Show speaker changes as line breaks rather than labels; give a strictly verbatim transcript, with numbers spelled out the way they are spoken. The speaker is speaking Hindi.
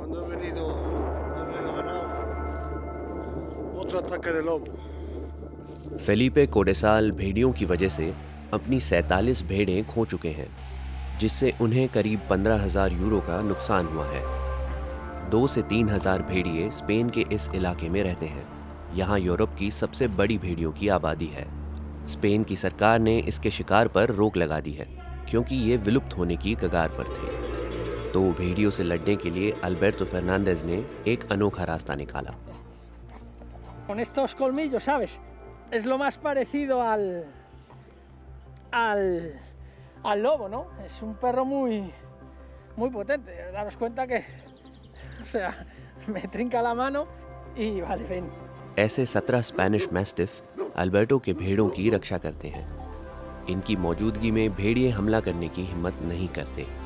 cuando he venido a ver el ganado, otro ataque de lobo.
Felipe Codesal भेड़ियों की वजह से अपनी सैंतालीस भेड़ें खो चुके हैं, जिससे उन्हें करीब पंद्रह हजार यूरो का नुकसान हुआ है। दो से तीन हजार भेड़िए स्पेन के इस इलाके में रहते हैं। यहाँ यूरोप की सबसे बड़ी भेड़ियों की आबादी है। स्पेन की सरकार ने इसके शिकार पर रोक लगा दी है, क्योंकि ये विलुप्त होने की कगार पर थे। तो भेड़ियों से लड़ने के लिए अल्बर्टो फर्नांडिस ने एक अनोखा रास्ता निकाला।
Con estos colmillos, ¿sabes? Es lo más parecido al, al, al lobo, ¿no? Es un perro muy, muy potente. Daros cuenta que, o sea, me trinca la mano y vale, ven.
ऐसे सत्रह स्पेनिश मैस्टिफ अल्बर्टो के भेड़ों की रक्षा करते हैं। इनकी मौजूदगी में भेड़िए हमला करने की हिम्मत नहीं करते।